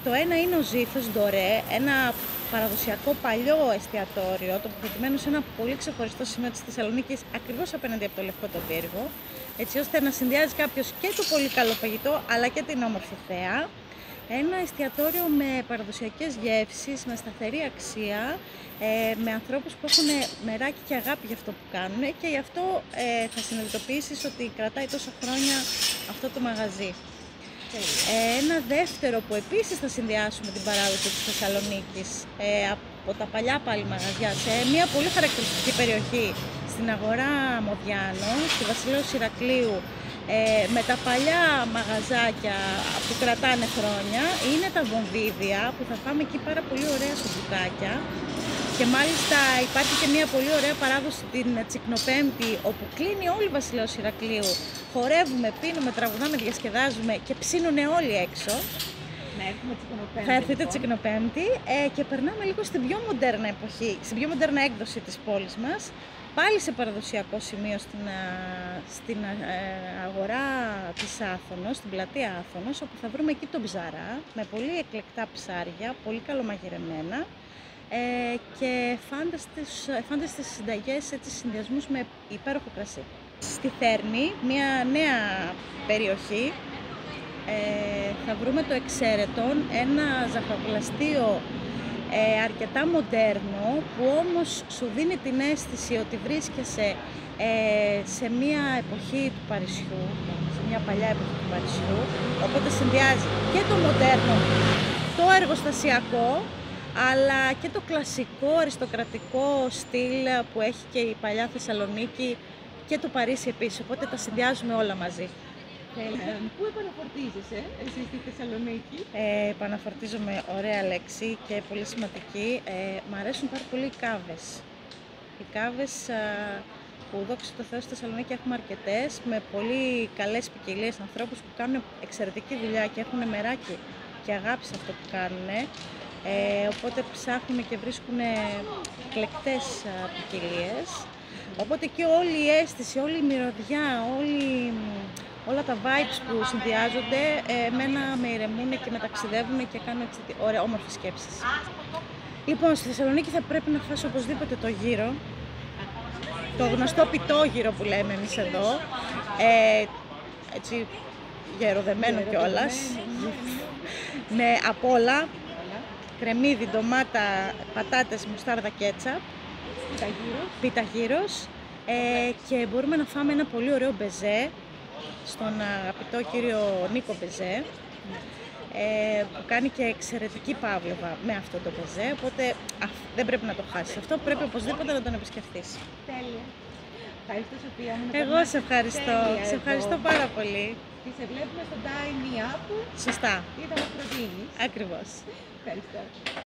Το ένα είναι ο Ζήθος Ντορέ, ένα παραδοσιακό παλιό εστιατόριο, τοποθετημένο σε ένα πολύ ξεχωριστό σημείο της Θεσσαλονίκης, ακριβώς απέναντι από το Λευκό τον Πύργο, έτσι ώστε να συνδυάζει κάποιος και το πολύ καλό φαγητό, αλλά και την όμορφη θέα. Ένα εστιατόριο με παραδοσιακές γεύσεις, με σταθερή αξία, με ανθρώπους που έχουν μεράκι και αγάπη για αυτό που κάνουν και γι' αυτό θα συνειδητοποιήσεις ότι κρατάει τόσα χρόνια αυτό το μαγαζί. Ένα δεύτερο που επίσης θα συνδυάσουμε την παράδοση της Θεσσαλονίκης από τα παλιά πάλι μαγαζιά σε μια πολύ χαρακτηριστική περιοχή στην αγορά Μοδιάνων, στη Βασιλέως Ηρακλείου, με τα παλιά μαγαζάκια που κρατάνε χρόνια, είναι τα βομβίδια που θα φάμε εκεί πάρα πολύ ωραία σουτζουκάκια. Και μάλιστα υπάρχει και μια πολύ ωραία παράδοση την Τσικνοπέμπτη, όπου κλείνει όλη η Βασιλέως Ηρακλείου. Χορεύουμε, πίνουμε, τραγουδάμε, διασκεδάζουμε και ψίνουνε όλοι έξω. Θα έρθετε Τσικνοπέμπτη και περνάμε λίγο στην πιο μοντέρνα εποχή, στην πιο μοντέρνα έκδοση της πόλης μας. Πάλι σε παραδοσιακό σημείο στην αγορά της Άθωνος, στην πλατεία Άθωνος, όπου θα βρούμε εκεί τον ψαρά, με πολύ εκλεκτά ψάρια, πολύ καλομαγειρεμένα. Και φάνταστες συνταγές, έτσι, συνδυασμούς με υπέροχο κρασί. Στη Θέρμη, μια νέα περιοχή, θα βρούμε το Εξαίρετον, ένα ζαχαροπλαστείο αρκετά μοντέρνο, που όμως σου δίνει την αίσθηση ότι βρίσκεσαι σε μια εποχή του Παρισιού, σε μια παλιά εποχή του Παρισιού, οπότε συνδυάζει και το μοντέρνο, το εργοστασιακό, αλλά και το κλασικό αριστοκρατικό στυλ που έχει και η παλιά Θεσσαλονίκη και το Παρίσι επίσης, οπότε τα συνδυάζουμε όλα μαζί. Πού επαναφορτίζεσαι εσύ στη Θεσσαλονίκη? Επαναφορτίζομαι, ωραία λέξη και πολύ σημαντική. Μ' αρέσουν πάρα πολύ οι κάβες. Οι κάβες που δόξα τω Θεώ στη Θεσσαλονίκη έχουμε αρκετές, με πολύ καλές ποικιλίες, ανθρώπους που κάνουν εξαιρετική δουλειά και έχουν μεράκι και αγάπη σε αυτό που κάνουν. Οπότε ψάχνουμε και βρίσκουν εκλεκτές ποικιλίες. Οπότε και όλη η αίσθηση, όλη η μυρωδιά, όλα τα vibes που συνδυάζονται, εμένα με ηρεμούν και με ταξιδεύουν και κάνουν έτσι όμορφες σκέψεις. Λοιπόν, στη Θεσσαλονίκη θα πρέπει να φας οπωσδήποτε το γύρο, το γνωστό πιτόγυρο που λέμε εμείς εδώ, έτσι γεροδεμένο κιόλας, με απ' όλα, κρεμμύδι, ντομάτα, πατάτες, μουστάρδα, κέτσαπ, πίτα γύρος, και μπορούμε να φάμε ένα πολύ ωραίο μπεζέ στον αγαπητό κύριο Νίκο Μπεζέ, που κάνει και εξαιρετική παύλοβα με αυτό το μπεζέ, οπότε δεν πρέπει να το χάσεις. Αυτό πρέπει οπωσδήποτε να τον επισκεφτείς. Τέλεια. Ευχαριστώ, Σοφία. Εγώ σε ευχαριστώ. Σε ευχαριστώ πάρα πολύ. Και σε βλέπουμε στο Dine Me Up. Σωστά. Ή θα μας προτείνεις. Ακριβώς. Ευχαριστώ.